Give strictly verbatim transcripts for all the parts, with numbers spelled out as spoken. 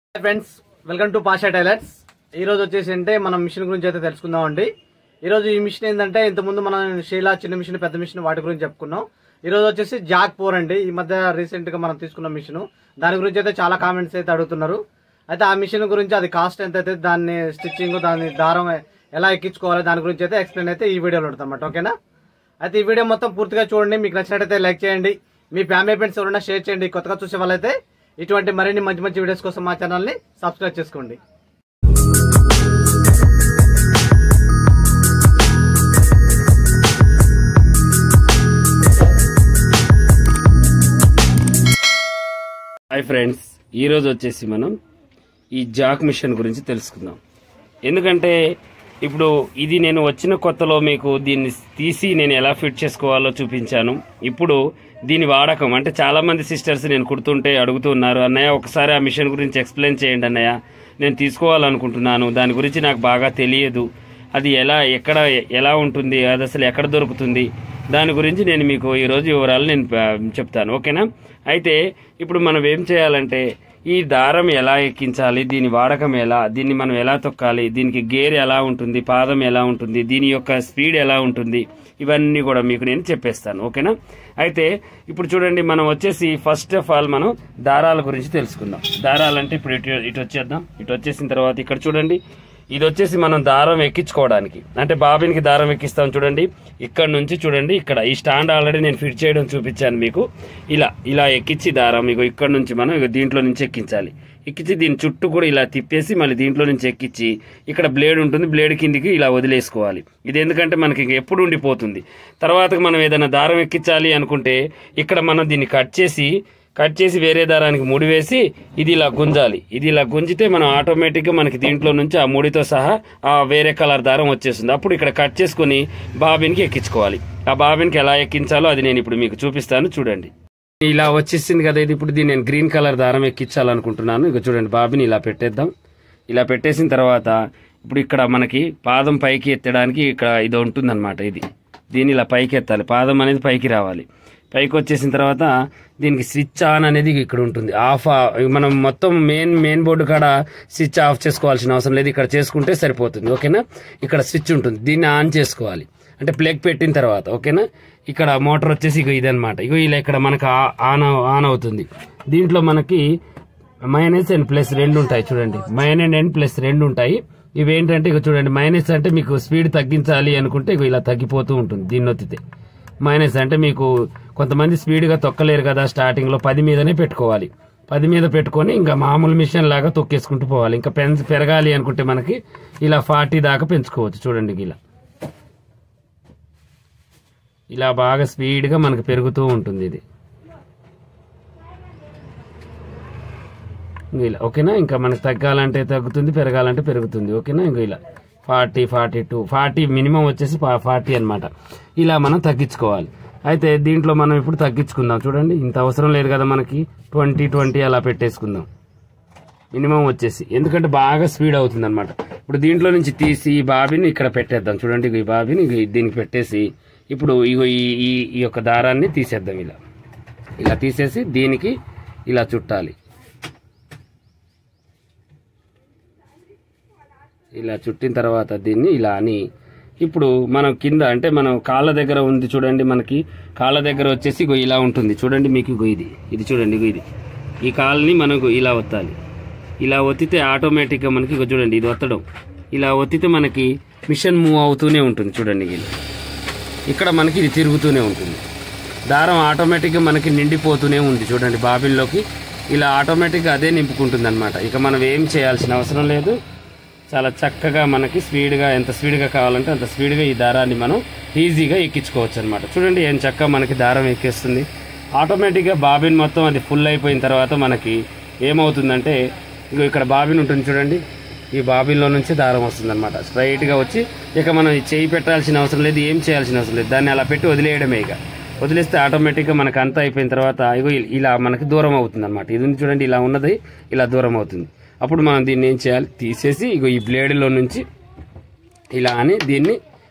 Friends, welcome to Pasha tailors. ఈ రోజు వచ్చేసి అంటే మనం మిషన్ గురించి అయితే తెలుసుకుందాం అండి. ఈ రోజు ఈ మిషన్ ఏంటంటే ఇంతకుముందు మనం షీలా చిన్న మిషన్, పెద్ద మిషన్ వాటి గురించి చెప్పుకున్నాం. ఈ రోజు వచ్చేసి జాక్ ఫోర్ అండి. ఈ మధ్య రీసెంట్ గా మనం తీసుకున్న మిషన్, దాని గురించి అయితే చాలా కామెంట్స్ అయితే అడుగుతున్నారు. అయితే ఆ మిషన్ గురించి, అది కాస్ట్ ఎంత అయితే, దాన్ని స్టిచ్చింగ్, దాని దారం ఎలా ఎక్కించుకోవాలి, దాని గురించి అయితే ఎక్స్ప్లెయిన్ అయితే ఈ వీడియోలో ఉంటుంది అన్నమాట. ఓకేనా? అయితే ఈ వీడియో మొత్తం పూర్తిగా చూడండి. మీకు నచ్చినట్టయితే లైక్ చేయండి, మీ ఫ్యామిలీ ఫ్రెండ్స్ ఎవరైనా షేర్ చేయండి. కొత్తగా చూసే వాళ్ళైతే ఇటువంటి మరిన్ని మంచి మంచి వీడియోస్ కోసం మా ఛానల్ ని సబ్స్క్రైబ్ చేసుకోండి. హాయ్ ఫ్రెండ్స్, ఈరోజు వచ్చేసి మనం ఈ జాక్ మిషన్ గురించి తెలుసుకుందాం. ఎందుకంటే ఇప్పుడు ఇది నేను వచ్చిన కొత్తలో మీకు దీన్ని తీసి నేను ఎలా ఫిట్ చేసుకోవాలో చూపించాను. ఇప్పుడు దీని వాడకం అంటే చాలామంది సిస్టర్స్ నేను కుడుతుంటే అడుగుతున్నారు, అన్నయ్య ఒకసారి ఆ మిషన్ గురించి ఎక్స్ప్లెయిన్ చేయండి అన్నయ్య, నేను తీసుకోవాలనుకుంటున్నాను, దాని గురించి నాకు బాగా తెలియదు, అది ఎలా ఎక్కడ ఎలా ఉంటుంది, అది అసలు ఎక్కడ దొరుకుతుంది, దాని గురించి నేను మీకు ఈరోజు వివరాలు నేను చెప్తాను. ఓకేనా? అయితే ఇప్పుడు మనం ఏం చేయాలంటే ఈ దారం ఎలా ఎక్కించాలి, దీని వాడకం ఎలా, దీన్ని మనం ఎలా తొక్కాలి, దీనికి గేర్ ఎలా ఉంటుంది, పాదం ఎలా ఉంటుంది, దీని యొక్క స్పీడ్ ఎలా ఉంటుంది, ఇవన్నీ కూడా మీకు నేను చెప్పేస్తాను. ఓకేనా? అయితే ఇప్పుడు చూడండి, మనం వచ్చేసి ఫస్ట్ ఆఫ్ ఆల్ మనం దారాల గురించి తెలుసుకుందాం. దారాలంటే ఇప్పుడు ఇటు ఇటు వచ్చేద్దాం. ఇటు వచ్చేసిన తర్వాత ఇక్కడ చూడండి, ఇది వచ్చేసి మనం దారం ఎక్కించుకోవడానికి, అంటే బాబిన్కి దారం ఎక్కిస్తాం. చూడండి ఇక్కడ నుంచి చూడండి, ఇక్కడ ఈ స్టాండ్ ఆల్రెడీ నేను ఫిట్ చేయడం చూపించాను మీకు. ఇలా ఇలా ఎక్కించి దారం ఇగో ఇక్కడ నుంచి మనం ఇగో దీంట్లో నుంచి ఎక్కించాలి. ఎక్కించి దీని చుట్టూ కూడా ఇలా తిప్పేసి మళ్ళీ దీంట్లో నుంచి ఎక్కించి ఇక్కడ బ్లేడ్ ఉంటుంది, బ్లేడ్ కిందికి ఇలా వదిలేసుకోవాలి. ఇది ఎందుకంటే మనకి ఎప్పుడు ఉండిపోతుంది. తర్వాత మనం ఏదైనా దారం ఎక్కించాలి అనుకుంటే ఇక్కడ మనం దీన్ని కట్ చేసి కట్ చేసి వేరే దారానికి ముడి వేసి ఇది ఇలా గుంజాలి. ఇది ఇలా గుంజితే మనం ఆటోమేటిక్గా మనకి దీంట్లో నుంచి ఆ ముడితో సహా ఆ వేరే కలర్ దారం వచ్చేస్తుంది. అప్పుడు ఇక్కడ కట్ చేసుకుని బాబిన్కి ఎక్కించుకోవాలి. ఆ బాబిన్కి ఎలా ఎక్కించాలో అది నేను ఇప్పుడు మీకు చూపిస్తాను. చూడండి, ఇలా వచ్చేసింది కదా. ఇది ఇప్పుడు దీన్ని నేను గ్రీన్ కలర్ దారం ఎక్కించాలనుకుంటున్నాను. ఇక చూడండి, బాబిన్ ఇలా పెట్టేద్దాం. ఇలా పెట్టేసిన తర్వాత ఇప్పుడు ఇక్కడ మనకి పాదం పైకి ఎత్తడానికి ఇక్కడ ఇది ఉంటుందన్నమాట. ఇది దీన్ని ఇలా పైకి ఎత్తాలి, పాదం అనేది పైకి రావాలి. పైకి వచ్చేసిన తర్వాత దీనికి స్విచ్ ఆన్ అనేది ఇక్కడ ఉంటుంది. ఆఫ్ మనం మొత్తం మెయిన్ మెయిన్ బోర్డు కాడ స్విచ్ ఆఫ్ చేసుకోవాల్సిన అవసరం లేదు, ఇక్కడ చేసుకుంటే సరిపోతుంది. ఓకేనా? ఇక్కడ స్విచ్ ఉంటుంది, దీన్ని ఆన్ చేసుకోవాలి, అంటే ప్లగ్ పెట్టిన తర్వాత. ఓకేనా? ఇక్కడ మోటార్ వచ్చేసి ఇగో ఇదనమాట. ఇగో ఇలా ఇక్కడ మనకు ఆన్ ఆన్ అవుతుంది. దీంట్లో మనకి మైనస్ అండ్ ప్లస్ రెండు ఉంటాయి. చూడండి, మైనస్ అండ్ ప్లస్ రెండు ఉంటాయి. ఇవి ఏంటంటే ఇక చూడండి, మైనస్ అంటే మీకు స్పీడ్ తగ్గించాలి అనుకుంటే ఇగో ఇలా తగ్గిపోతూ ఉంటుంది దీన్ని నొత్తితే. మైనస్ అంటే మీకు కొంతమంది స్పీడ్గా తొక్కలేరు కదా, స్టార్టింగ్లో పది మీదనే పెట్టుకోవాలి. పది మీద పెట్టుకొని ఇంకా మామూలు మిషన్ లాగా తొక్కేసుకుంటూ పోవాలి. ఇంకా పెన్స్ పెరగాలి అనుకుంటే మనకి ఇలా ఫార్టీ దాకా పెంచుకోవచ్చు. చూడండి, ఇలా ఇలా బాగా స్పీడ్గా మనకు పెరుగుతూ ఉంటుంది ఇది ఇలా. ఓకేనా? ఇంకా మనకు తగ్గాలంటే తగ్గుతుంది, పెరగాలంటే పెరుగుతుంది. ఓకేనా? ఇంకా ఇలా forty forty two forty minimum వచ్చేసి ఫార్టీ అనమాట. ఇలా మనం తగ్గించుకోవాలి. అయితే దీంట్లో మనం ఇప్పుడు తగ్గించుకుందాం. చూడండి, ఇంత అవసరం లేదు కదా మనకి, ట్వంటీ ట్వంటీ అలా పెట్టేసుకుందాం మినిమం వచ్చేసి, ఎందుకంటే బాగా స్పీడ్ అవుతుంది అనమాట. ఇప్పుడు దీంట్లో నుంచి తీసి ఈ బాబిని ఇక్కడ పెట్టేద్దాం. చూడండి, ఈ బాబిని దీనికి పెట్టేసి ఇప్పుడు ఇగో ఈ ఈ యొక్క దారాన్ని తీసేద్దాం. ఇలా ఇలా తీసేసి దీనికి ఇలా చుట్టాలి. ఇలా చుట్టిన తర్వాత దీన్ని ఇలా అని ఇప్పుడు మనం కింద అంటే మనం కాళ్ళ దగ్గర ఉంది. చూడండి, మనకి కాళ్ళ దగ్గర వచ్చేసి ఇగో ఇలా ఉంటుంది. చూడండి, మీకు ఇగో ఇది ఇది చూడండి, ఇగో ఇది ఈ కాళ్ళని మనకు ఇలా ఒత్తాలి. ఇలా ఒత్తితే ఆటోమేటిక్గా మనకి ఇగో చూడండి, ఇది ఒత్తడం ఇలా ఒత్తితే మనకి మిషన్ మూవ్ అవుతూనే ఉంటుంది. చూడండి, ఇక్కడ మనకి ఇది తిరుగుతూనే ఉంటుంది. దారం ఆటోమేటిక్గా మనకి నిండిపోతూనే ఉంది. చూడండి, బాబిన్లోకి ఇలా ఆటోమేటిక్గా అదే నింపుకుంటుంది అనమాట. ఇక మనం ఏం చేయాల్సిన అవసరం లేదు. చాలా చక్కగా మనకి స్పీడ్గా, ఎంత స్పీడ్గా కావాలంటే అంత స్పీడ్గా ఈ దారాన్ని మనం ఈజీగా ఎక్కించుకోవచ్చు అనమాట. చూడండి, ఏం చక్కగా మనకి దారం ఎక్కేస్తుంది ఆటోమేటిక్గా. బాబిన్ మొత్తం అది ఫుల్ అయిపోయిన తర్వాత మనకి ఏమవుతుందంటే ఇక ఇక్కడ బాబిన్ ఉంటుంది. చూడండి, ఈ బాబిన్లో నుంచి దారం వస్తుంది అనమాట, స్ట్రైట్గా వచ్చి. ఇక మనం చేయి పెట్టాల్సిన అవసరం లేదు, ఏం చేయాల్సిన అవసరం లేదు. దాన్ని అలా పెట్టి వదిలేయడమే. ఇక వదిలేస్తే ఆటోమేటిక్గా మనకు అంతా అయిపోయిన తర్వాత ఇగో ఇలా మనకి దూరం అవుతుంది అనమాట. ఇది చూడండి, ఇలా ఉన్నది ఇలా దూరం అవుతుంది. అప్పుడు మనం దీన్ని ఏం చేయాలి, తీసేసి ఇగో ఈ బ్లేడ్లో నుంచి ఇలా అని దీన్ని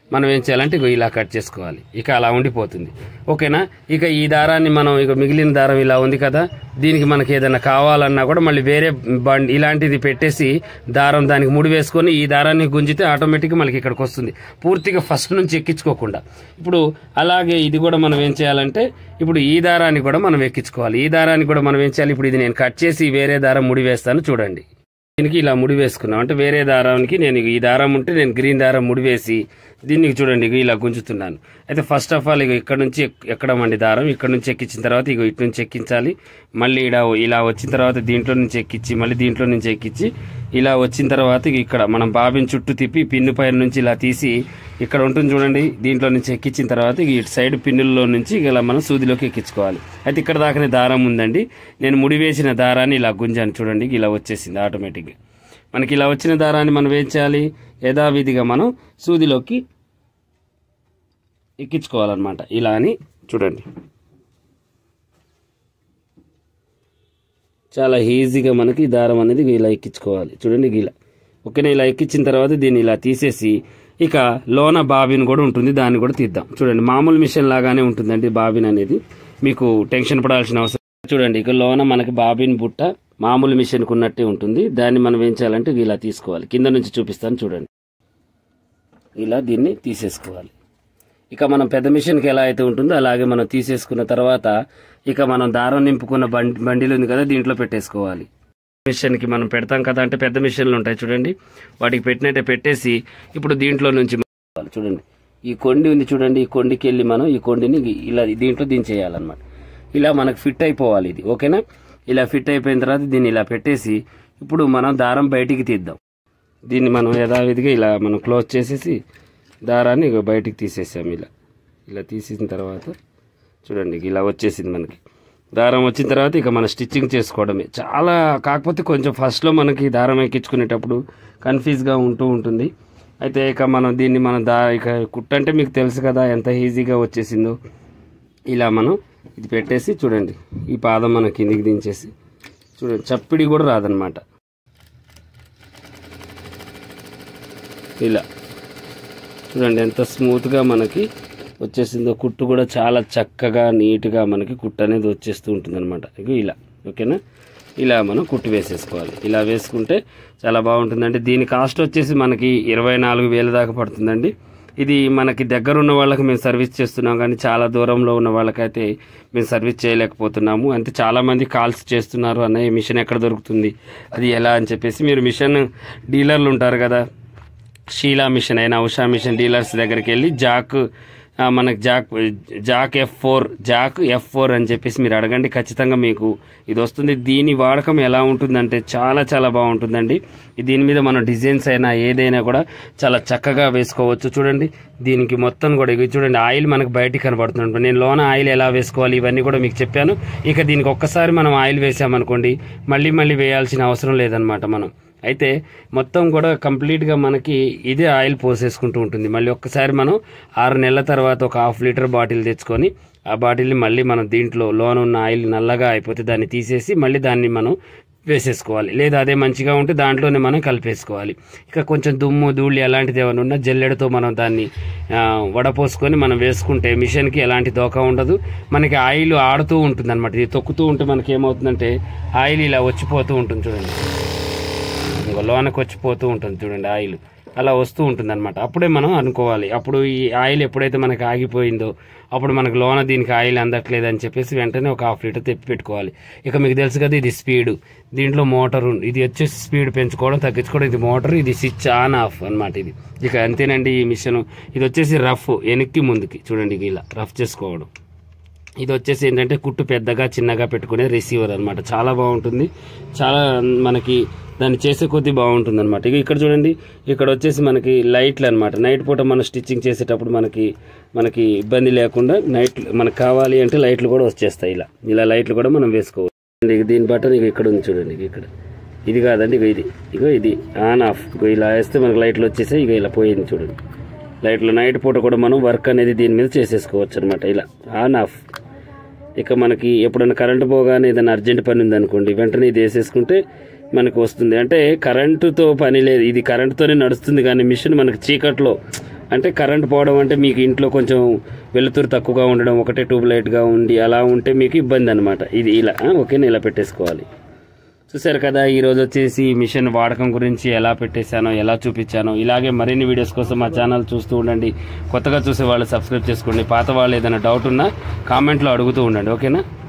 మనం ఏం చేయాలంటే ఇక ఇలా కట్ చేసుకోవాలి. ఇక అలా ఉండిపోతుంది. ఓకేనా. ఇక ఈ దారాన్ని మనం ఇక మిగిలిన దారం ఇలా ఉంది కదా, దీనికి మనకి ఏదైనా కావాలన్నా కూడా మళ్ళీ వేరే బండి ఇలాంటిది పెట్టేసి దారం దానికి ముడి వేసుకొని ఈ దారాన్ని గుంజితే ఆటోమేటిక్గా మనకి ఇక్కడికి వస్తుంది, పూర్తిగా ఫస్ట్ నుంచి ఎక్కించుకోకుండా. ఇప్పుడు అలాగే ఇది కూడా మనం ఏం చేయాలంటే ఇప్పుడు ఈ దారాన్ని కూడా మనం ఎక్కించుకోవాలి. ఈ దారాన్ని కూడా మనం ఏం చేయాలి, ఇప్పుడు ఇది నేను కట్ చేసి వేరే దారం ముడి వేస్తాను చూడండి. దీనికి ఇలా ముడి వేసుకున్నాం అంటే వేరే దారానికి నేను ఈ దారం ఉంటే నేను గ్రీన్ దారం ముడి వేసి దీనికి చూడండి ఇక ఇలా గుంజుతున్నాను. అయితే ఫస్ట్ ఆఫ్ ఆల్ ఇక ఇక్కడ నుంచి ఎక్కడమండి దారం, ఇక్కడ నుంచి ఎక్కించిన తర్వాత ఇక ఇటు నుంచి ఎక్కించాలి. మళ్ళీ ఇలా ఇలా వచ్చిన తర్వాత దీంట్లో నుంచి ఎక్కించి మళ్ళీ దీంట్లో నుంచి ఎక్కించి ఇలా వచ్చిన తర్వాత ఇక్కడ మనం బాబిన్ చుట్టూ తిప్పి పిన్ను పైన నుంచి ఇలా తీసి ఇక్కడ ఉంటుంది చూడండి, దీంట్లో నుంచి ఎక్కించిన తర్వాత ఇటు సైడ్ పిన్నుల్లో నుంచి ఇలా మనం సూదిలోకి ఎక్కించుకోవాలి. అయితే ఇక్కడ దాకానే దారం ఉందండి, నేను ముడి వేసిన దారాన్ని ఇలా గుంజాను చూడండి, ఇలా వచ్చేసింది ఆటోమేటిక్గా. మనకి ఇలా వచ్చిన దారాన్ని మనం ఏం చేయాలి, యథావిధిగా మనం సూదిలోకి ఎక్కించుకోవాలన్నమాట. ఇలా అని చూడండి, చాలా ఈజీగా మనకి దారం అనేది ఇలా ఎక్కించుకోవాలి చూడండి ఇలా. ఓకేనా. ఇలా ఎక్కించిన తర్వాత దీన్ని ఇలా తీసేసి ఇక లోన బాబిన్ కూడా ఉంటుంది, దాన్ని కూడా తీద్దాం చూడండి. మామూలు మిషన్ లాగానే ఉంటుందండి బాబిన్ అనేది, మీకు టెన్షన్ పడాల్సిన అవసరం చూడండి. ఇక లోన మనకి బాబిన్ బుట్ట మామూలు మిషన్కి ఉన్నట్టే ఉంటుంది, దాన్ని మనం ఏం చేయాలంటే ఇలా తీసుకోవాలి. కింద నుంచి చూపిస్తాను చూడండి, ఇలా దీన్ని తీసేసుకోవాలి. ఇక మనం పెద్ద మిషన్కి ఎలా అయితే ఉంటుందో అలాగే మనం తీసేసుకున్న తర్వాత ఇక మనం దారం నింపుకున్న బండి బండిలు ఉంది కదా దీంట్లో పెట్టేసుకోవాలి. మిషన్కి మనం పెడతాం కదా, అంటే పెద్ద మిషన్లు ఉంటాయి చూడండి, వాటికి పెట్టినట్టే పెట్టేసి ఇప్పుడు దీంట్లో నుంచి చూడండి ఈ కొండి ఉంది చూడండి, ఈ కొండికి వెళ్ళి మనం ఈ కొండిని ఇలా దీంట్లో దించేయాలన్నమాట. ఇలా మనకు ఫిట్ అయిపోవాలి ఇది. ఓకేనా. ఇలా ఫిట్ అయిపోయిన తర్వాత దీన్ని ఇలా పెట్టేసి ఇప్పుడు మనం దారం బయటికి తీద్దాం. దీన్ని మనం యథావిధిగా ఇలా మనం క్లోజ్ చేసేసి దారాన్ని ఇక బయటికి తీసేసాం. ఇలా ఇలా తీసేసిన తర్వాత చూడండి ఇలా వచ్చేసింది మనకి దారం. వచ్చిన తర్వాత ఇక మనం స్టిచ్చింగ్ చేసుకోవడమే చాలా. కాకపోతే కొంచెం ఫస్ట్లో మనకి దారం ఎక్కించుకునేటప్పుడు కన్ఫ్యూజ్గా ఉంటూ ఉంటుంది. అయితే ఇక మనం దీన్ని మనం దా ఇక కుట్టంటే మీకు తెలుసు కదా ఎంత ఈజీగా వచ్చేసిందో. ఇలా మనం ఇది పెట్టేసి చూడండి ఈ పాదం మనం కిందికి దించేసి చూడండి, చప్పిడి కూడా రాదనమాట. ఇలా చూడండి ఎంత స్మూత్గా మనకి వచ్చేసిందో, కుట్టు కూడా చాలా చక్కగా నీట్గా మనకి కుట్టు అనేది వచ్చేస్తూ ఉంటుంది అనమాట. ఇక ఇలా. ఓకేనా. ఇలా మనం కుట్టు వేసేసుకోవాలి. ఇలా వేసుకుంటే చాలా బాగుంటుందండి. దీని కాస్ట్ వచ్చేసి మనకి ఇరవై నాలుగు వేల దాకా పడుతుందండి. ఇది మనకి దగ్గర ఉన్న వాళ్ళకి మేము సర్వీస్ చేస్తున్నాం, కానీ చాలా దూరంలో ఉన్న వాళ్ళకైతే మేము సర్వీస్ చేయలేకపోతున్నాము. అంటే చాలామంది కాల్స్ చేస్తున్నారు, అన్నయ్య మిషన్ ఎక్కడ దొరుకుతుంది, అది ఎలా అని చెప్పేసి. మీరు మిషన్ డీలర్లు ఉంటారు కదా, షీలా మిషన్ అయినా ఉషా మిషన్ డీలర్స్ దగ్గరికి వెళ్ళి జాక్ మనకి jack jack F four jack F four అని చెప్పేసి మీరు అడగండి, ఖచ్చితంగా మీకు ఇది వస్తుంది. దీని వాడకం ఎలా ఉంటుందంటే చాలా చాలా బాగుంటుందండి. దీని మీద మనం డిజైన్స్ అయినా ఏదైనా కూడా చాలా చక్కగా వేసుకోవచ్చు. చూడండి దీనికి మొత్తం కూడా ఇవి చూడండి ఆయిల్ మనకు బయటికి కనబడుతుంది. నేను లోన ఆయిల్ ఎలా వేసుకోవాలి ఇవన్నీ కూడా మీకు చెప్పాను. ఇక దీనికి ఒక్కసారి మనం ఆయిల్ వేసామనుకోండి మళ్ళీ మళ్ళీ వేయాల్సిన అవసరం లేదనమాట మనం. అయితే మొత్తం కూడా కంప్లీట్గా మనకి ఇదే ఆయిల్ పోసేసుకుంటూ ఉంటుంది. మళ్ళీ ఒక్కసారి మనం ఆరు నెలల తర్వాత ఒక హాఫ్ లీటర్ బాటిల్ తెచ్చుకొని ఆ బాటిల్ని మళ్ళీ మనం దీంట్లో లోన ఉన్న ఆయిల్ నల్లగా అయిపోతే దాన్ని తీసేసి మళ్ళీ దాన్ని మనం వేసేసుకోవాలి. లేదా అదే మంచిగా ఉంటే దాంట్లోనే మనం కలిపేసుకోవాలి. ఇక కొంచెం దుమ్ము ధూళి అలాంటిది ఏమైనా ఉన్నా జల్లెడతో మనం దాన్ని వడపోసుకొని మనం వేసుకుంటే మిషన్కి ఎలాంటి దోకా ఉండదు. మనకి ఆయిల్ ఆడుతూ ఉంటుంది అనమాట. ఇది తొక్కుతూ ఉంటే మనకి ఏమవుతుందంటే ఆయిల్ ఇలా వచ్చిపోతూ ఉంటుంది చూడండి, లోనకు వచ్చిపోతూ ఉంటుంది చూడండి ఆయిల్ అలా వస్తూ ఉంటుంది అనమాట. అప్పుడే మనం అనుకోవాలి, అప్పుడు ఈ ఆయిల్ ఎప్పుడైతే మనకి ఆగిపోయిందో అప్పుడు మనకు లోన దీనికి ఆయిల్ అందట్లేదు అని చెప్పేసి వెంటనే ఒక హాఫ్ లీటర్ తెప్పి పెట్టుకోవాలి. ఇక మీకు తెలుసు కదా ఇది స్పీడ్, దీంట్లో మోటార్ ఇది వచ్చేసి స్పీడ్ పెంచుకోవడం తగ్గించుకోవడం, ఇది మోటార్, ఇది స్విచ్ ఆన్ ఆఫ్ అనమాట. ఇది ఇక అంతేనండి ఈ మిషన్. ఇది వచ్చేసి రఫ్ వెనక్కి ముందుకి చూడండి ఇలా రఫ్ చేసుకోవడం. ఇది వచ్చేసి ఏంటంటే కుట్టు పెద్దగా చిన్నగా పెట్టుకునే రిసీవర్ అనమాట. చాలా బాగుంటుంది, చాలా మనకి దాన్ని చేసే కొద్దీ బాగుంటుంది అనమాట. ఇక ఇక్కడ చూడండి ఇక్కడ వచ్చేసి మనకి లైట్లు అనమాట. నైట్ పూట మనం స్టిచ్చింగ్ చేసేటప్పుడు మనకి మనకి ఇబ్బంది లేకుండా నైట్ మనకు కావాలి అంటే లైట్లు కూడా వచ్చేస్తాయి. ఇలా ఇలా లైట్లు కూడా మనం వేసుకోవాలి. ఇక దీని బటన్ ఇక ఇక్కడ ఉంది చూడండి, ఇక్కడ ఇది కాదండి, ఇక ఇది ఇగో ఇది ఆన్ ఆఫ్. ఇక ఇలా వేస్తే మనకు లైట్లు వచ్చేసాయి. ఇక ఇలా పోయింది చూడండి లైట్లు. నైట్ పూట కూడా మనం వర్క్ అనేది దీని మీద చేసేసుకోవచ్చు అనమాట. ఇలా ఆన్ ఆఫ్. ఇక మనకి ఎప్పుడైనా కరెంటు పోగానే ఏదైనా అర్జెంట్ పని ఉందనుకోండి వెంటనే ఇది వేసేసుకుంటే మనకు వస్తుంది. అంటే కరెంటుతో పని లేదు, ఇది కరెంటుతోనే నడుస్తుంది. కానీ మిషన్ మనకి చీకట్లో అంటే కరెంట్ పోవడం అంటే మీకు ఇంట్లో కొంచెం వెలుతురు తక్కువగా ఉండడం, ఒకటే ట్యూబ్ లైట్గా ఉండి అలా ఉంటే మీకు ఇబ్బంది అనమాట. ఇది ఇలా ఓకేనా, ఇలా పెట్టేసుకోవాలి. చూసారు కదా, ఈరోజు వచ్చేసి మిషన్ వాడకం గురించి ఎలా పెట్టేశానో, ఎలా చూపించానో. ఇలాగే మరిన్ని వీడియోస్ కోసం మా ఛానల్ చూస్తూ ఉండండి. కొత్తగా చూసే వాళ్ళు సబ్స్క్రైబ్ చేసుకోండి. పాత వాళ్ళు ఏదైనా డౌట్ ఉన్నా కామెంట్లో అడుగుతూ ఉండండి. ఓకేనా.